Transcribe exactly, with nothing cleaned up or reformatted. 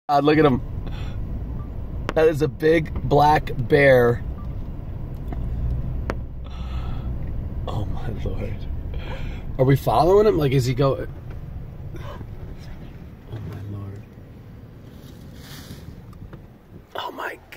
God, look at him. That is a big black bear. Oh my Lord. Are we following him? Like, is he going? Oh my Lord. Oh my God.